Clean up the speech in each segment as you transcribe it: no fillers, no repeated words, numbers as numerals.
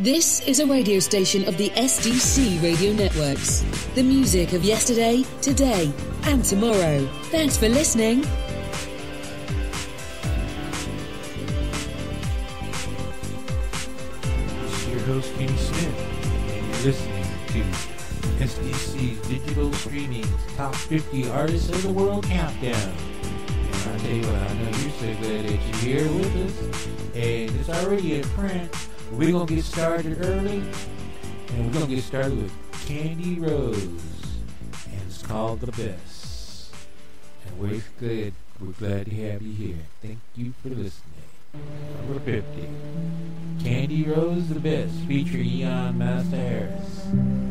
This is a radio station of the SDC Radio Networks. The music of yesterday, today, and tomorrow. Thanks for listening. This is your host, Kenny Smith, and you're listening to SDC's digital streaming top 50 artists of the world countdown. And I tell you what, I know you're so glad that you're here with us, and it's already at print. We're going to get started early, and we're going to get started with Candy Rose, and it's called The Best. And we're glad to have you here. Thank you for listening. Number 50, Candy Rose, The Best, featuring Eon Master Harris.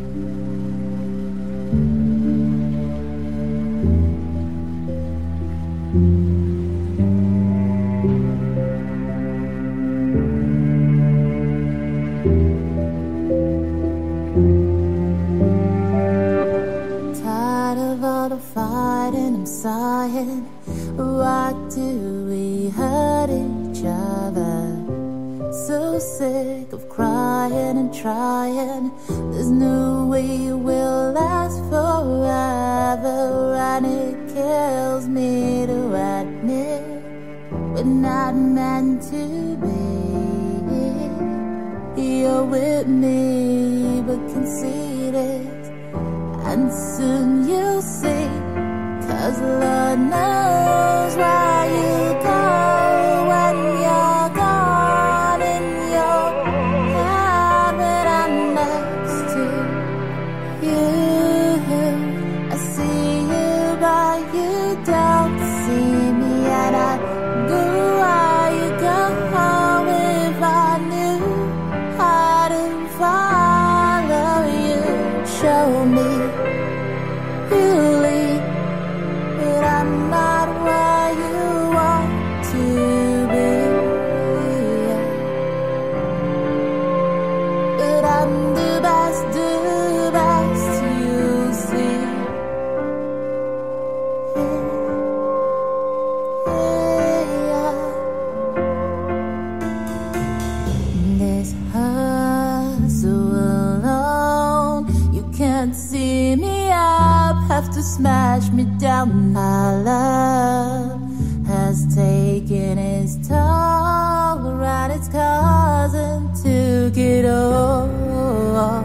Sighing, why do we hurt each other? So sick of crying and trying. There's no way we'll last forever, and it kills me to admit we're not meant to be. You're with me but conceited, and soon you'll see. 'Cause Lord knows where you go when you're gone in your head when I'm next to you. I see you but you don't see me, and I go where you go if I knew how to follow you. Show me you lead, I'm not where you want to be, but I'm the best you see. This hurts so alone, you can't see me up, have to smash me down. Our love has taken its toll, and it's causing to get old.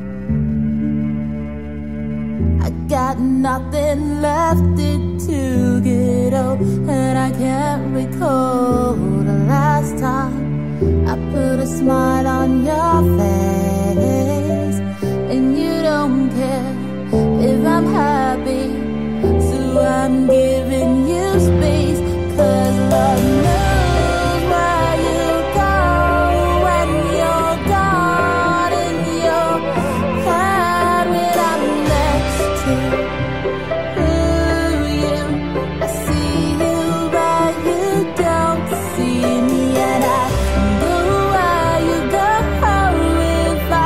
I got nothing left to get old, and I can't recall the last time I put a smile on your face, and you don't care if I'm happy. I'm giving you space, 'cause love knows where you go when you're gone in your head when I'm next to you. I see you but you don't see me, and I go where you go if I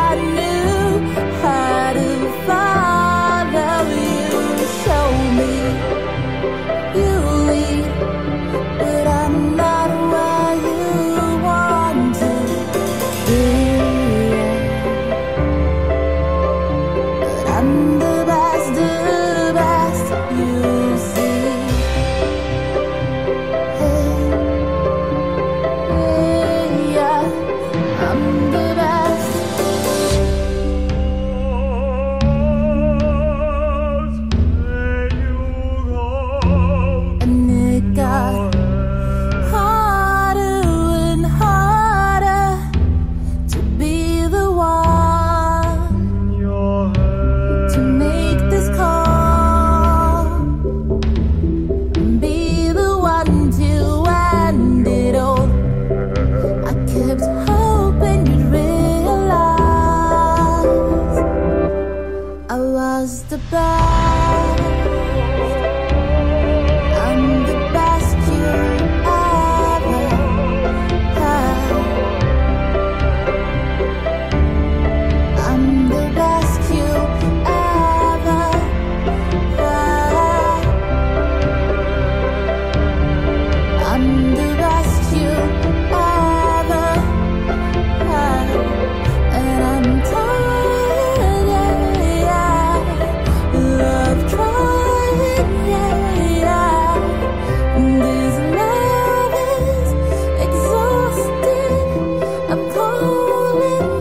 I'm tired, yeah. I've tried, yeah. This love is exhausted. I'm cold and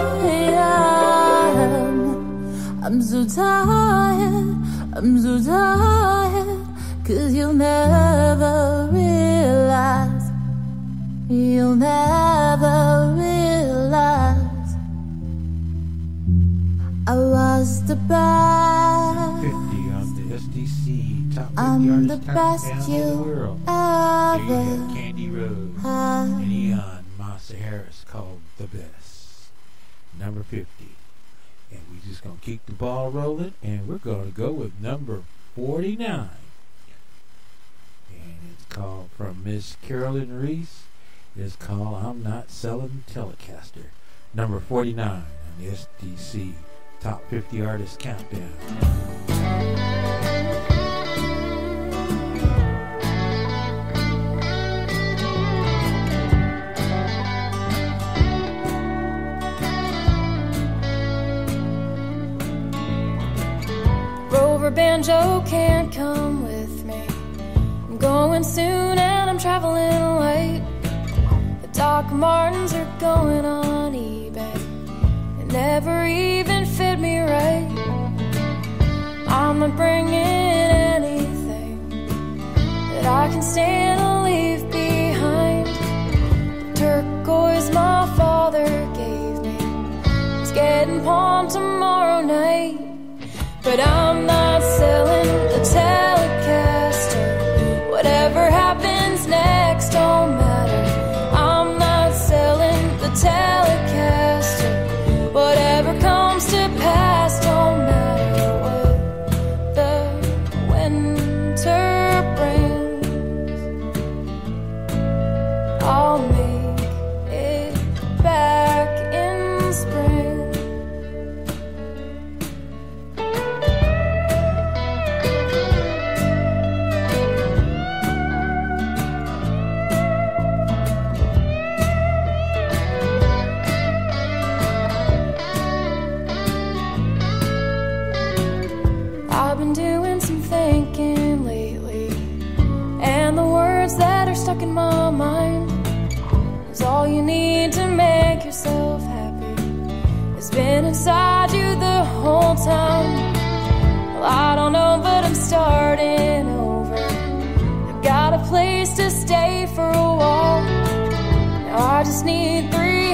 tired. I'm so tired. I'm so tired. 'Cause you'll never realize. You'll never realize I was the best. 50 on the SDC Top 50 I'm the Artist best Countdown in the you world. ever There you have Candy Rose had. and Eon Massa Harris called The Best. Number 50. And we just going to keep the ball rolling, and we're going to go with number 49. And it's called from Miss Carolyn Reese. It's called I'm Not Selling Telecaster. Number 49 on the SDC Top 50 Artist Countdown. Rover Banjo can't come with me. I'm going soon and I'm traveling late. The Doc Martens are going on eBay. It never even fit me right. I'm not bringing anything that I can stand to leave behind. The turquoise my father gave me is getting pawned tomorrow night. But I'm not selling the Telecaster. Whatever happens next don't matter. I'm not selling the Telecaster. Whatever comes to pass don't matter what the winter brings. I'll make it back in spring. I've been doing some thinking lately, and the words that are stuck in my mind is all you need to make yourself happy. It's been inside you the whole time. Well, I don't know, but I'm starting over. I've got a place to stay for a while. Now I just need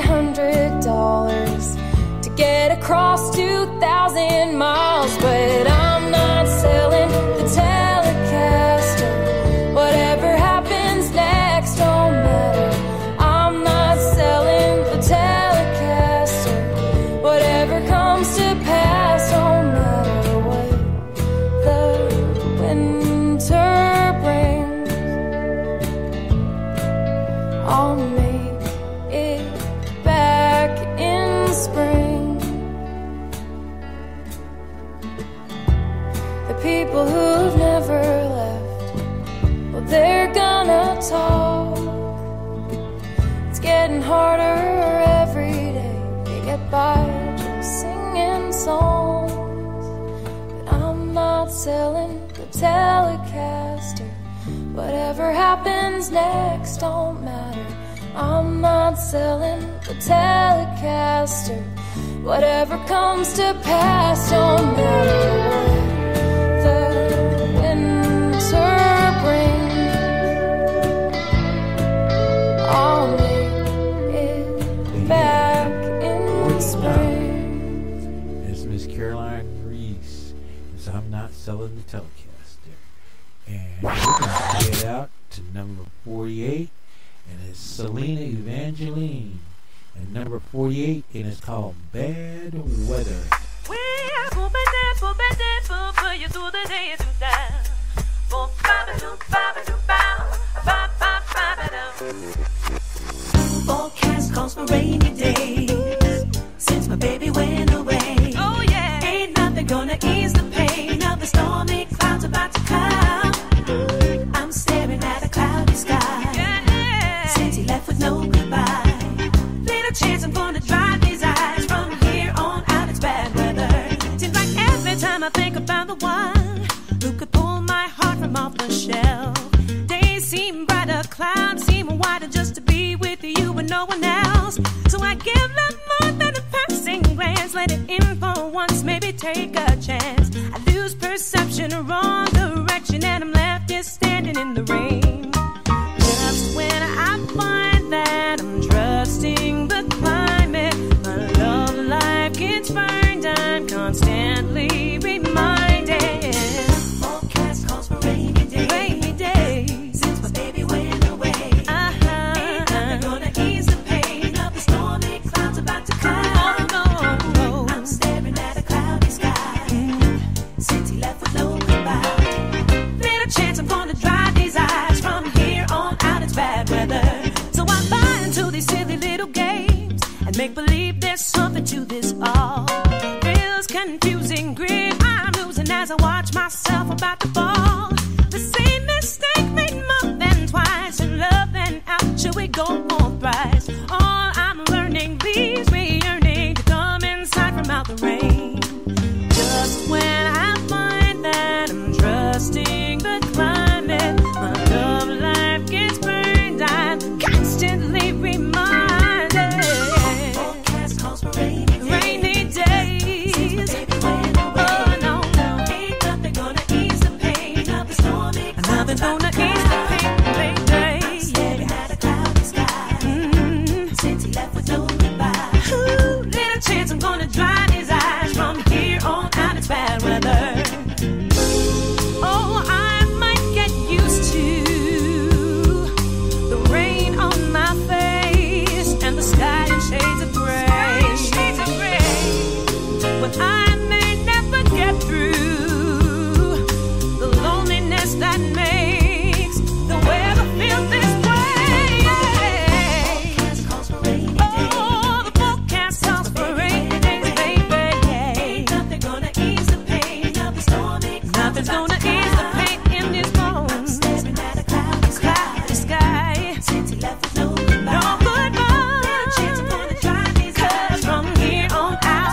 $300 to get across 2,000 miles. But I'm not selling the Telecaster. Whatever happens next don't matter. I'm not selling the Telecaster. Whatever comes to pass don't matter what the winter brings. I'll make it back in spring. The people who've never left, well, they're gonna talk. It's getting harder every day to get by just singing songs. But I'm not selling the Telecaster. Whatever happens next don't matter. I'm not selling the Telecaster. Whatever comes to pass don't matter what the winter brings. I'll make it back in spring. It's Miss Caroline Reese. It's I'm Not Selling the Telecaster. And we're going to get out to number 48. And it's Selena Evangeline. And number 48, and it's called Bad Weather. Forecast calls for rainy days since my baby went away. Oh yeah, ain't nothing gonna ease the pain of the stormy clouds about to come. I'm staring at a cloudy sky, yeah, since he left with no goodbye. Little chance I'm gonna dry these eyes from here one who could pull my heart from off the shelf. Days seem brighter, clouds seem wider, just to be with you and no one else. So I give love more than a passing glance. Let it in for once, maybe take a chance. I lose perception, wrong direction, and I'm left here standing in the rain. Just when I find that I'm trusting the climate, my love life gets burned. I'm constantly reminded. Forecast calls for rainy days. Rainy days. Since my baby went away, ain't nothing gonna ease the pain of the stormy clouds about to come. Oh, I'm staring at a cloudy sky since he left with no goodbye. little chance I'm gonna dry these eyes. From here on out it's bad weather. So I buy into these silly little games and make believe there's something to this all. Feels confusing, grit I'm losing as I watch myself about to fall. The same mistake made more than twice. In love and out, should we go for price? All I'm learning leaves me yearning to come inside from out the rain. Just when I find that I'm trusting the climate, my love life gets burned. I'm constantly reminded. Forecast calls for rainy days. Rainy days. Baby went away. Oh no, Ain't nothing gonna ease the pain of the stormy clouds nothing's about gonna to ease the pain, baby. staring at a cloudy sky since he left with no goodbye. Ooh, little chance I'm gonna dry these eyes. From here on out it's bad weather. Oh, I might get used to the rain on my face and the sky in shades of gray. But I may never get through the loneliness that makes the weather feel this way. Forecast calls for rainy days. Oh, the forecast calls for rainy days, baby. Ain't nothing gonna ease the pain of the stormy clouds Nothing's about gonna to ease the come. pain in these bones. Staring at a cloudy Cloudy sky, since he left with no goodbye. no goodbye. Chance I'm gonna dry these 'Cause eyes. from here on out,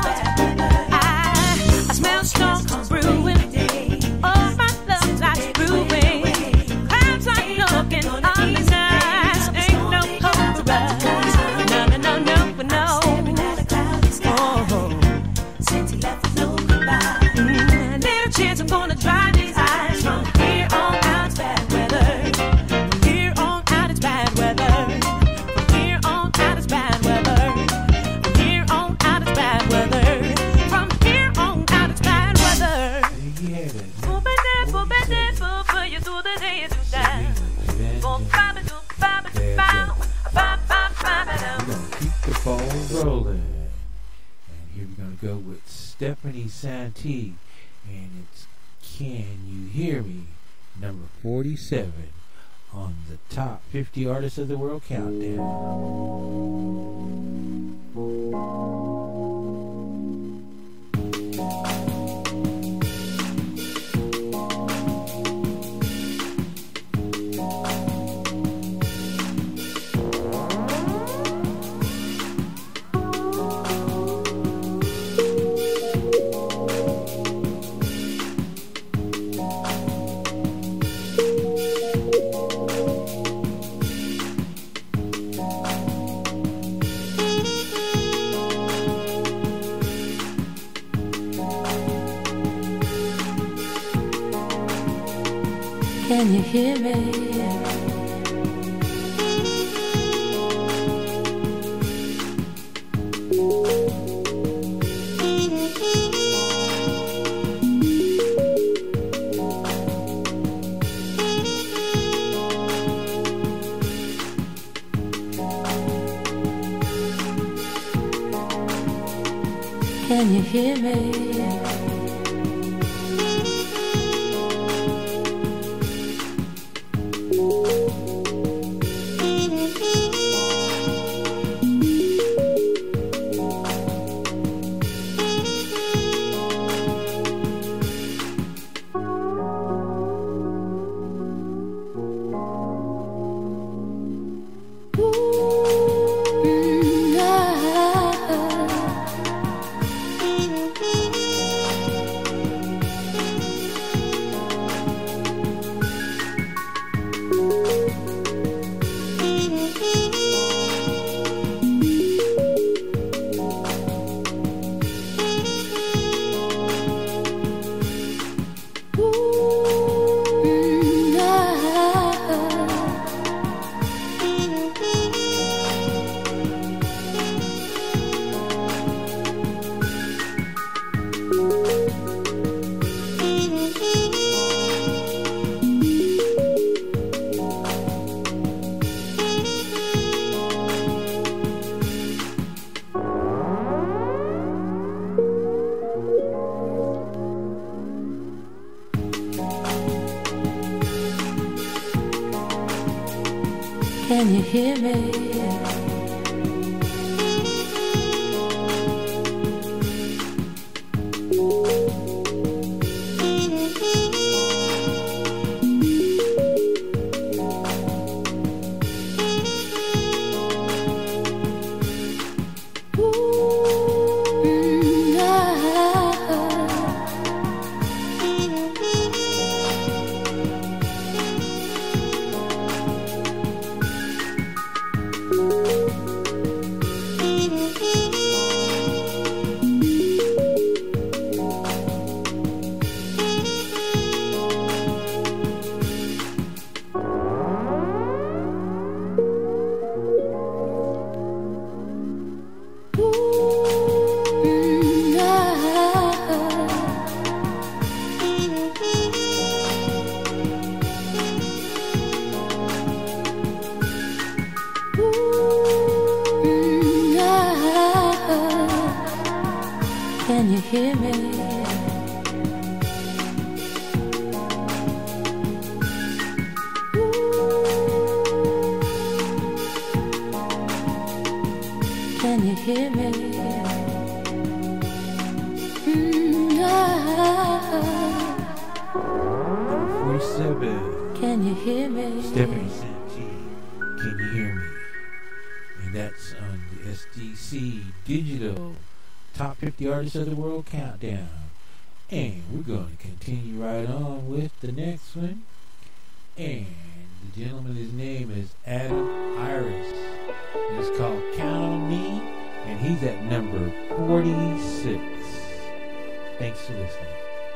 I smell storms brewing. Oh, my love life's brewing. Clouds are looking on the skies. Ain't no hope for us. No, no, no, no, no. Staring at a cloudy sky Oh, since he left with no goodbye. little chance I'm gonna dry these eyes. From here on out it's bad weather. From here on out it's bad weather. From here on out it's bad weather. From here on out it's bad weather. From here on out it's bad weather. There you have it. For you through the day and through that. We're gonna keep the ball rolling. And here we're gonna go with Stephanie Santee, and it's Can You Hear Me? Number 47 on the top 50 artists of the world countdown. Can you hear me? Can you hear me? Can you hear me? Can you hear me? Can you hear me? Number 47. Can you hear me? Stephanie Santee, Can You Hear Me? And that's on the SDC Digital Top 50 Artists of the World Countdown. And we're going to continue right on with the next one. And the gentleman, his name is Adam Iris. And it's called Count on Me. And he's at number 46. Thanks for listening.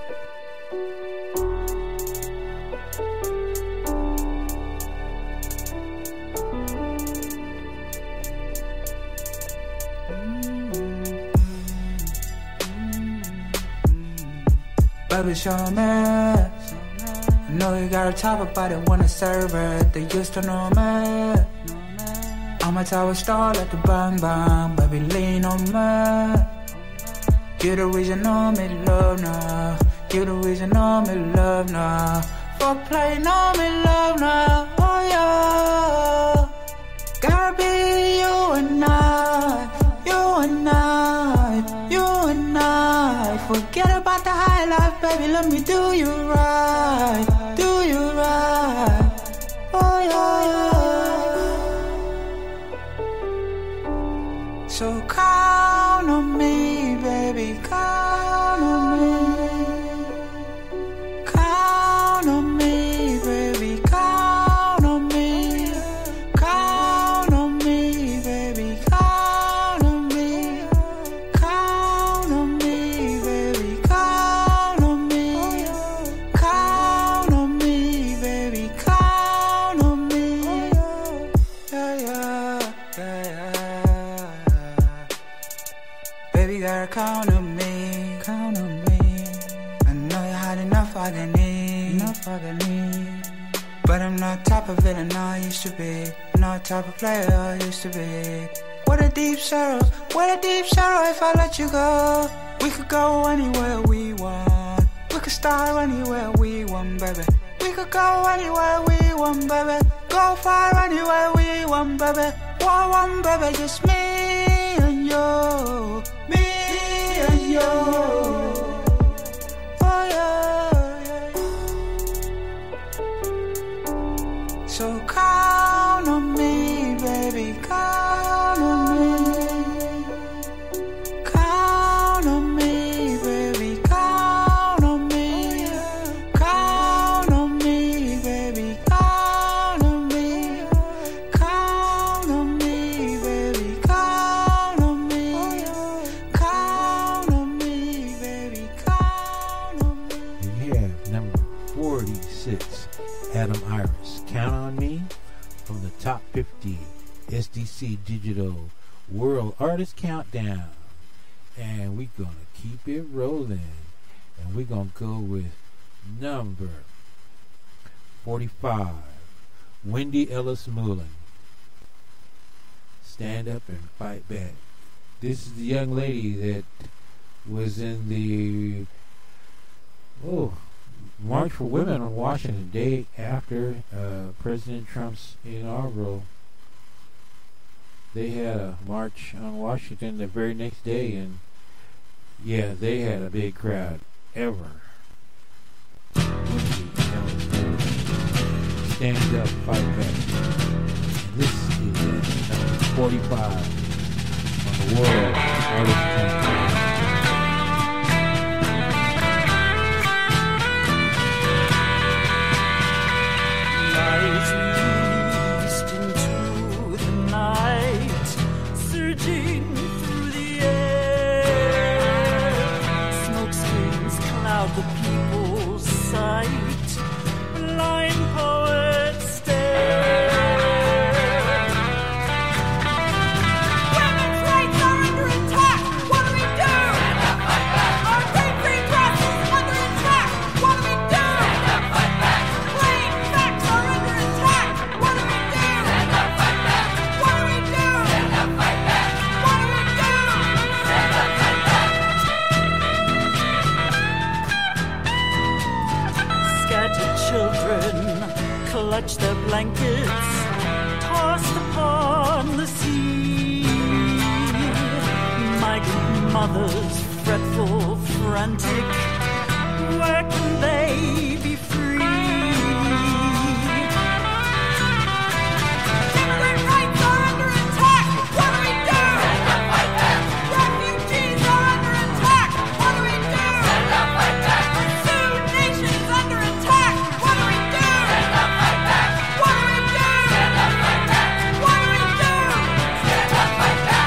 Baby, show me. I know you got a top about it, wanna serve it. They used to know me. I'm a tower star, let the bang bang. Baby, lean on me. You the reason I'm in love now. You the reason I'm in love now. For playing I'm in love now. Oh yeah. Gotta be you and I. You and I. You and I. Forget about the high life, baby. Let me do you right. Do you right. Oh yeah. So count on me, baby. Count on me. Count on me, baby. Count on me. Count on me, baby. Count on me. Count on me, baby. Count on me. Count on me, baby. Count on me. Yeah, yeah, yeah, yeah. Baby, gotta count on me. Count on me. I know you had enough agony. Enough agony. But I'm not type of villain I used to be. Not type of player I used to be. What a deep sorrow if I let you go. We could go anywhere we want. We could start anywhere we want, baby. We could go anywhere we want, baby. Go far anywhere we want, baby. One, baby, just me and you. Me and you. Oh yeah, yeah. So count on me, baby. Count on me. Count on me, baby. Count on me. Count on me, baby. Count on me. Count on me, baby. Count on me. Count on me, baby. Count on me. And you have number 46, Adam Iris, Count on Me, from the Top 50 SDC Digital World Artist Countdown. And we're going to keep it rolling. And we're going to go with number 45, Wendy Ellis Mullen, Stand Up and Fight Back. This is the young lady that was in the March for Women on Washington Day after President Trump's inaugural they had a march on Washington the very next day, and yeah, they had a big crowd ever. Stand Up, Fight Back. This is number 45 on the World Artist Countdown. Lies released into the night, surging through the air. Smoke screens cloud the people's sight. Blind poets stare. Women's rights are under attack. What do we do? Stand up, fight back. Our free press is under attack. What do we do? Stand up, fight back. Plain facts are under attack. What do we do? Stand up, fight back. What do we do? Stand up, fight back. What do we do? Stand up, fight back. Scattered children clutch their blankets, tossed upon the sea. Migrant mothers, fretful, frantic, where can they be free? Immigrant rights are under attack. What do we do? Stand up, fight back. Refugees are under attack. What do we do? Stand up, fight back. Sioux Nation is under attack. What do we do? Stand up, fight back. What do we do? Stand up, fight back. What do we do? Stand up, fight back.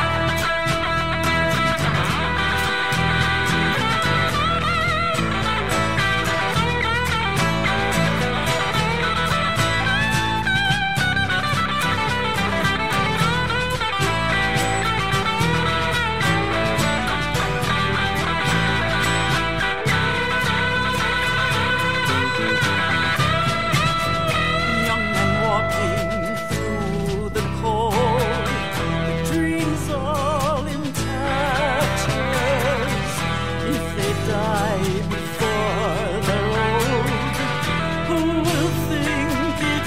Young men walking through the cold, with dreams all in tatters. If they die before they're old, who will think it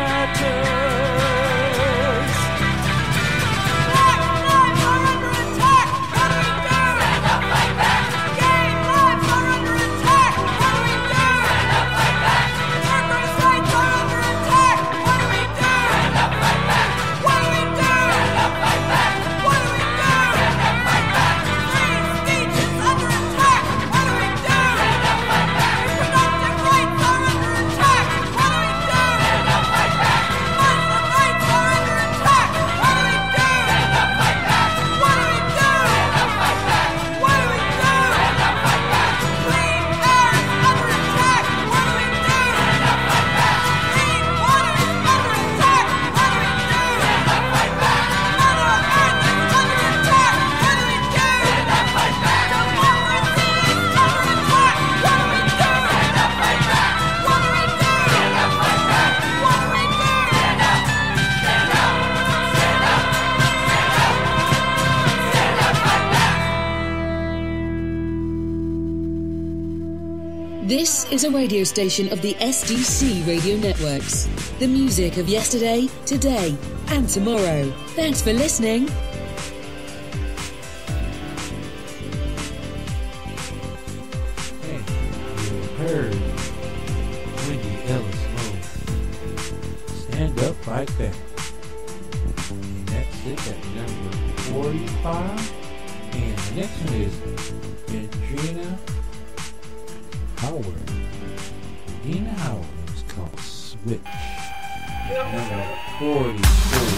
matters? Black lives are under attack. What do we do? Stand up, fight back. Gay lives are under attack. What do we do? Stand up, fight back. Workers' rights are under attack. What do we do? Stand up, fight back. What do we do? Stand up, fight back. What do we do? Stand up, fight back. Free speech is under attack. What do we do? Stand up, fight back. Reproductive rights are under attack. What do we do? Stand up, fight back. Muslim rights are under attack. What do we do? Stand up, fight back. What do we do? Stand up, fight back. What do we do? Stand up, fight back. Clean air is under attack. What do we do? Stand up, fight back. Clean water is under attack. What do we do? Stand up, fight back. Mother Earth is under attack. What do we do? Stand up, fight back. Democracy is under attack. What do we do? Stand up, fight back. What do we do? Stand up, fight back. What do we do? Stand up, stand up, stand up, stand up, stand up, fight back. This is a radio station of the SDC Radio Networks. The music of yesterday, today, and tomorrow. Thanks for listening. Hey, you heard Wendy Ellis Moore. Stand Up, Fight Back. And that's it at number 45. And the next one is Gina Howard. Gina Howard is called Switch. Number 44.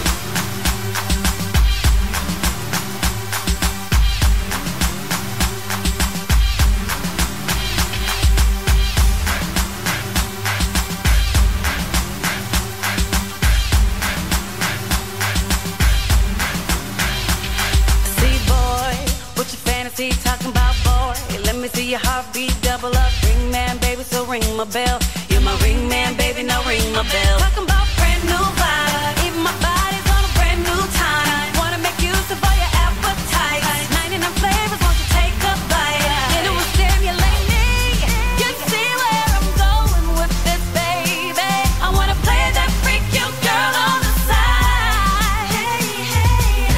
See, boy, what your fantasy talking about, boy? Let me see your heartbeat double up. Ring man, baby, so ring my bell. You're my ring man, baby, now ring my bell. Talking about brand new vibe. Even my body's on a brand new time. Wanna make use of all your appetite. 99 flavors, won't you take a bite? And it will stimulate me. You see where I'm going with this, baby. I wanna play that freak you girl on the side. Hey, hey.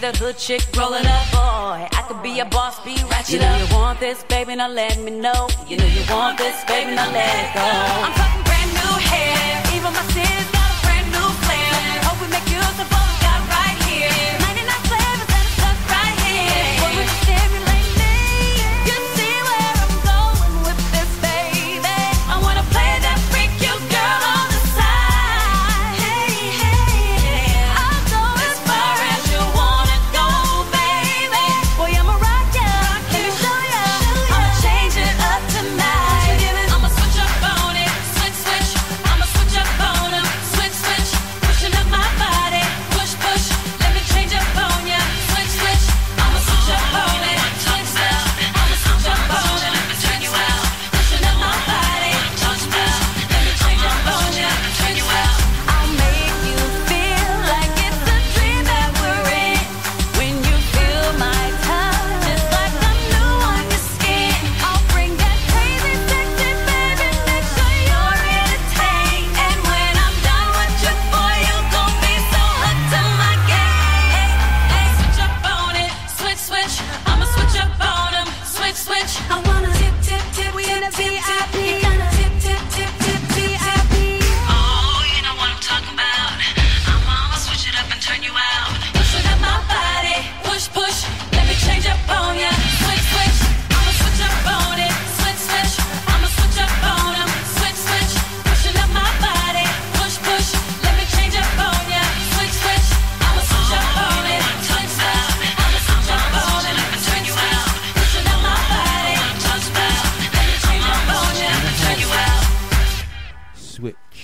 that hood chick rolling up, boy. I could be a boss, be ratchet. You know you want this, baby, now let me know. You know you want this, baby, now let it go. I'm talking brand new hair, even my sins got a brand new flair. Hope we make use of what we got right here. 99 flavors that are stuck right here. What would you stimulate me? You see where I'm going with this, baby. I wanna play that freak you girl on the side. Hey, hey, I'll go as far as you wanna go, baby. Boy, I'ma rock ya, let me show ya. I'ma change it up tonight. I'ma switch up on it, switch, switch. I'ma switch up on 'em, switch, switch. Pushing up my body, push, push. Let me change up on ya, switch, switch. I'ma switch up on it, switch, switch. I'ma switch up on 'em, turn you out. Pushing up my body, push, push. Let me change up on ya, turn you out. I'll make you feel like it's a dream that we're in. When you feel my touch, it's like I'm new on your skin. I'll bring that crazy, sexy baby, make sure you're entertained. And when I'm done with you, boy, you're gon' be so hooked to my game. Hey, hey, switch up on it, switch, switch. I'ma switch up on 'em, switch, switch. I wanna tip, tip, tip, we in a VIP. Gonna tip, tip, tip, tip, VIP. Oh, you know what I'm talking about. I'ma switch it up and turn you out. Pushing up my body, push, push. Let me change up on ya, switch, switch. I'ma switch up on it, switch, switch. I'ma switch up on 'em, switch, switch. Pushing up my body, push, push. Let me change up on ya, switch, switch. I'ma switch up on it, switch, switch. I'ma switch up on it and turn you out. Pushing up my body, push, push. Let me change up on ya, turn you out. Switch.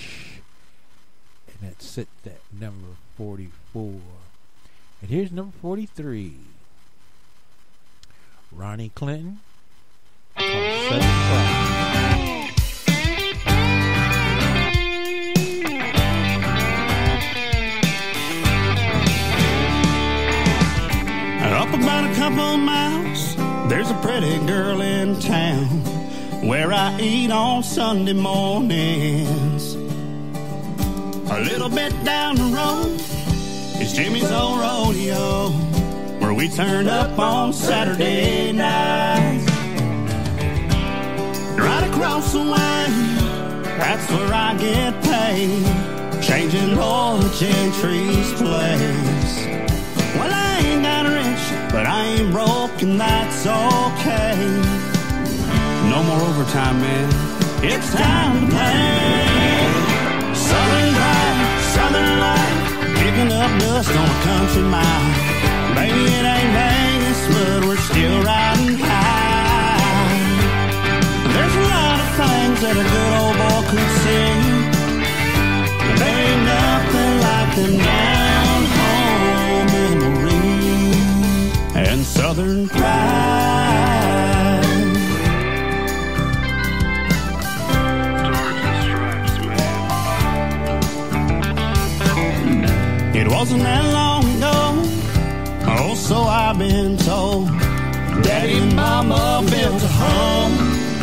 And that sits at number 44. And here's number 43. Ronnie Clinton. Called Southern Pride. Up about a couple miles, there's a pretty girl in town where I eat on Sunday mornings. A little bit down the road is Jimmy's old rodeo, where we turn up on Saturday nights. Right across the way, that's where I get paid, changing oil at Gentry's place. Well, I ain't got rich, but I ain't broke, and that's okay. No more overtime, man. It's time to play. Southern Pride, Southern Life, kicking up dust on a country mile. Baby, it ain't Vegas, but we're still riding high. There's a lot of things that a good old boy could sing, but there ain't nothing like them down home memories and Southern Pride. It wasn't that long ago, oh, so I've been told, Daddy and Mama built a home.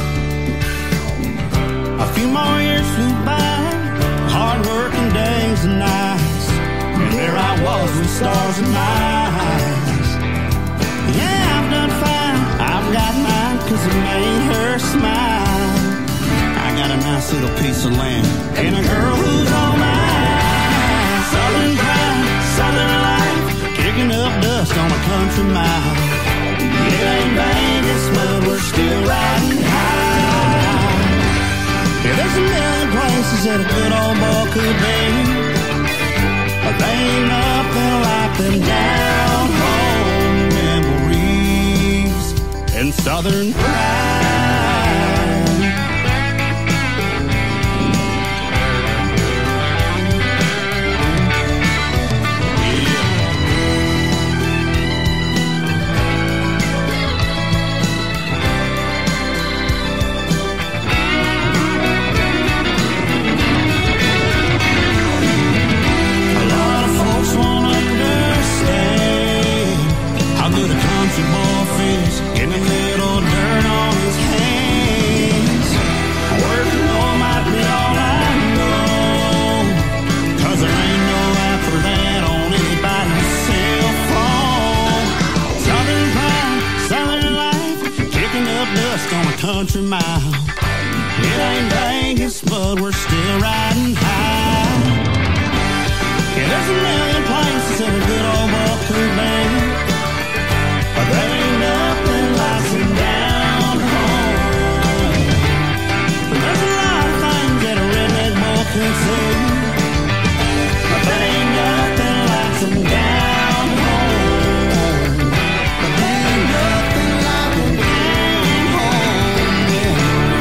A few more years flew by, hard working days and nights, and there I was with stars in my eyes. Yeah, I've done fine, I've got mine, 'cause it made her smile. I got a nice little piece of land, and a girl who's all mine. Southern Pride, Southern Life, kicking up dust on a country mile. It ain't Vegas, but we're still riding high. Yeah, there's a million places that a good old boy could be, but they ain't nothing like them down home memories and Southern Pride. Country boy feels, getting a little dirt on his country mile. It ain't Vegas, but we're still riding high. Yeah, there's a million places that a good old buck could be, but there ain't nothing like some down home. But there's a lot of things that a redneck boy could see, but there ain't nothing like some down home. But there ain't nothing like a down home, yeah.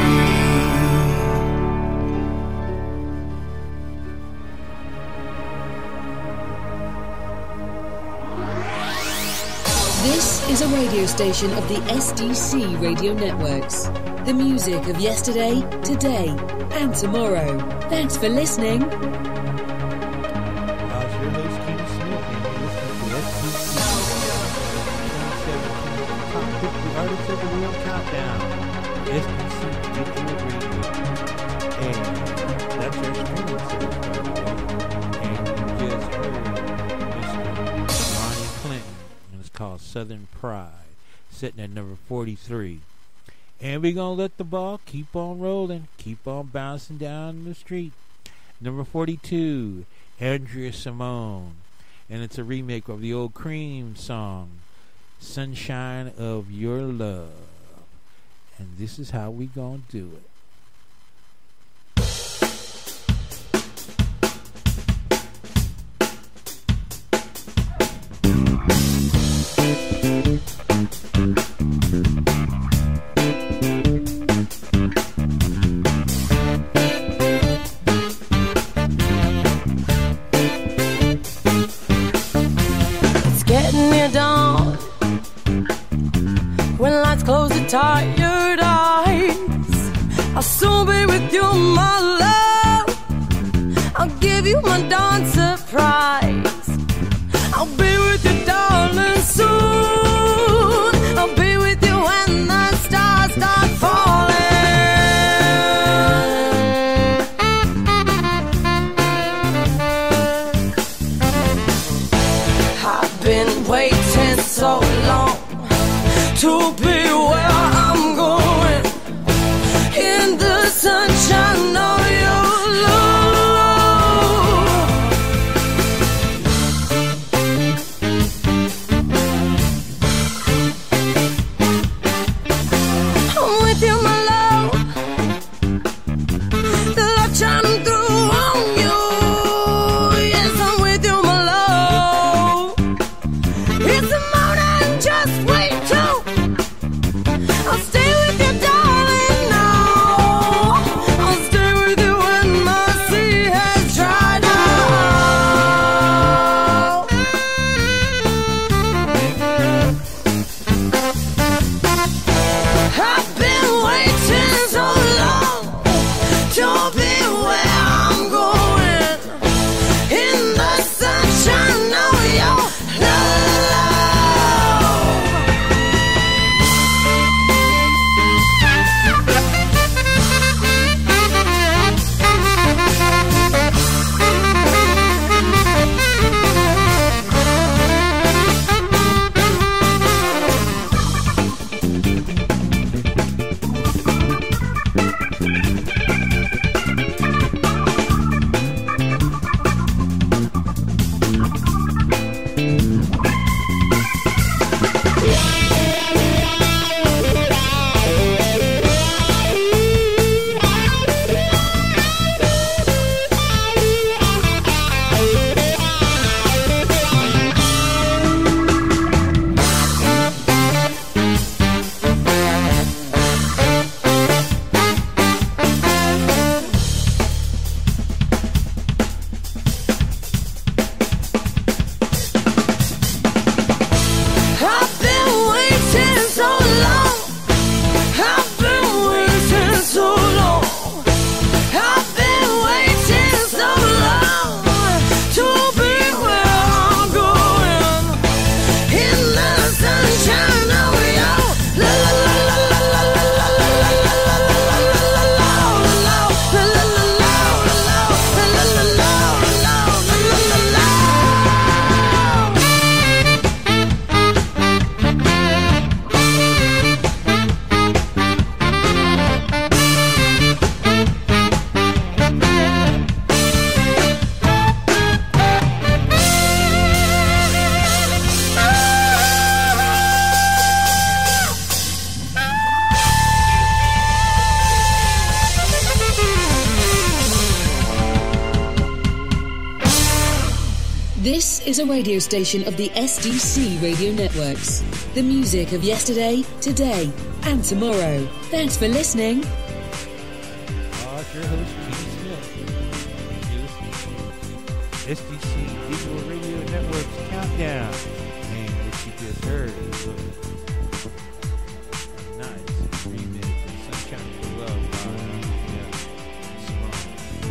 This is a radio station of the SDC Radio Networks. The music of yesterday, today, and tomorrow. Thanks for listening. Your host, Kenny Smith, and you're listening to SDC. Top 50 Artists of the World Countdown. SDC Digital Radio. And that's our streaming service, by the way. And you just heard Mr. Ronnie Clinton. And it's called Southern Pride, sitting at number 43. And we're going to let the ball keep on rolling, keep on bouncing down the street. Number 42, Andrea Simone. And it's a remake of the old Cream song, Sunshine of Your Love. And this is how we going to do it. Tired eyes, I'll soon be with you, my love. I'll give you my dawn surprise. I'll be with you, darling, soon. I'll be with you when the stars start falling. I've been waiting so long to be where I'm going, in the sunshine of your love. I'm with you, my love. The love shining through on you. Yes, I'm with you, my love. It's the morning, just wait till This is a radio station of the SDC Radio Networks. The music of yesterday, today, and tomorrow. Thanks for listening. It's your host, Keith Smith. You're listening to SDC Digital Radio Networks Countdown. And what you just heard was a nice remix of Sunshine of Love by Simone.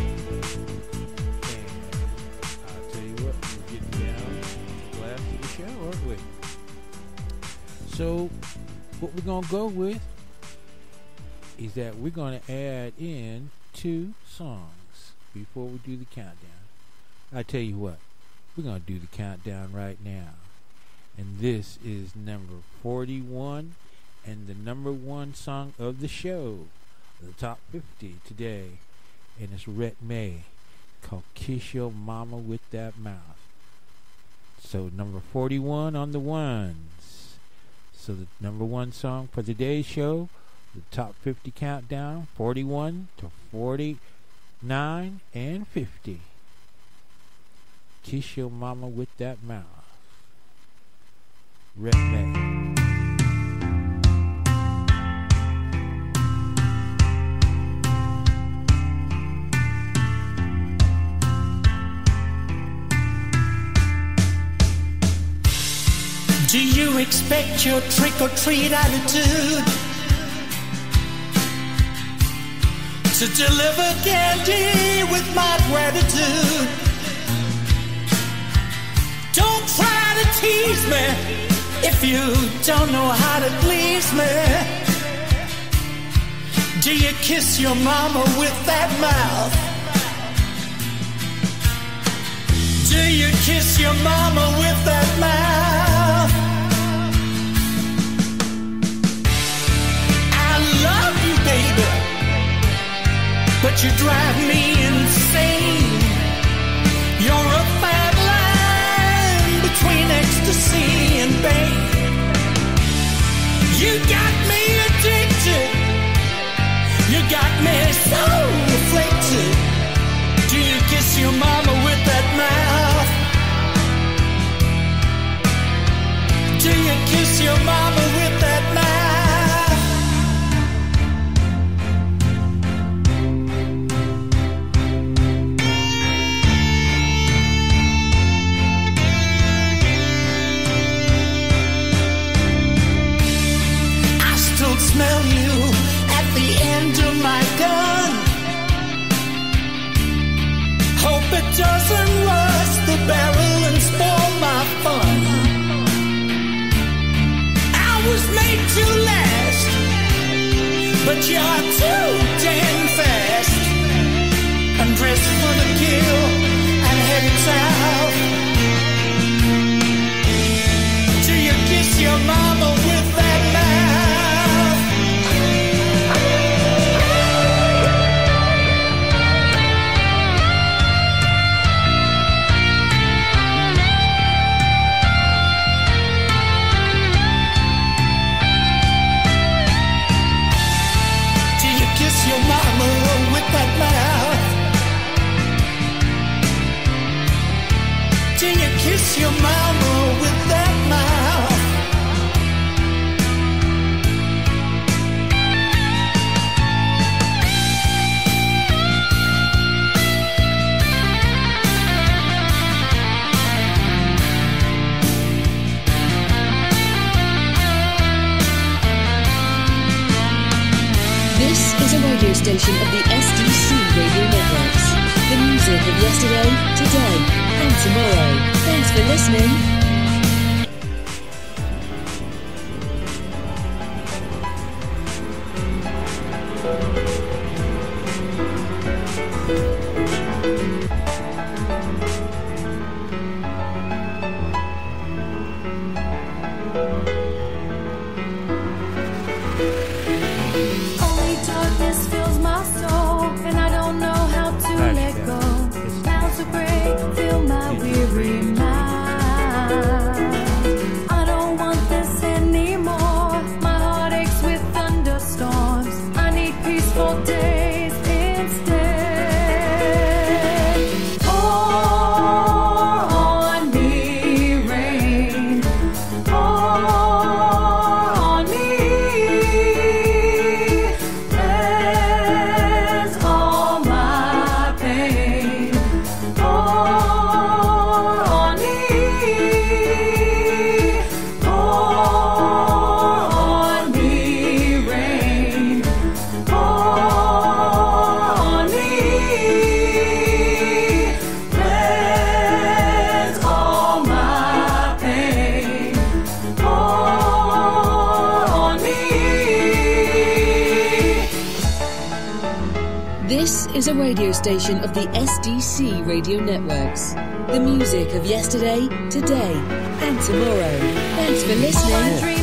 And I'll tell you what, we're getting down to the last of the show, aren't we? So, what we're going to go with is that we're going to add in 2 songs before we do the countdown. I tell you what, we're going to do the countdown right now. And this is number 41 and the number 1 song of the show, the top 50 today. And it's Rhett May, called Kiss Your Mama with That Mouth. So number 41 on the ones. So the number 1 song for today's show, the top 50 countdown, 41 to 49 and 50. Kiss Your Mama with That Mouth. Rhett May. Do you expect your trick-or-treat attitude to deliver candy with my gratitude? Don't try to tease me if you don't know how to please me. Do you kiss your mama with that mouth? Do you kiss your mama with that mouth? I love you, baby, but you drive me insane. You're a fine line between ecstasy and pain. You got me addicted. You got me so afflicted. Do you kiss your mama with that mouth? Do you kiss your mama with that mouth? I still smell you at the end of my gun. Hope it doesn't rust the barrel and spoil my fun. I was made to last, but you're too damn fast. I'm dressed for the kill and headed south. Do you kiss your mama with that mouth? Your mama with that mouth. Do you kiss your mama with that mouth? This is a radio station of the SDC Radio Networks. The music of yesterday, today, and tomorrow. Thanks for listening. Only darkness fills my soul, and I don't know how to let go. Clouds of gray fill my weary mind. I don't want this anymore. My heart aches with thunderstorms. I need peaceful days instead. Pour on This is a radio station of the SDC Radio Networks. The music of yesterday, today, and tomorrow. Thanks for listening.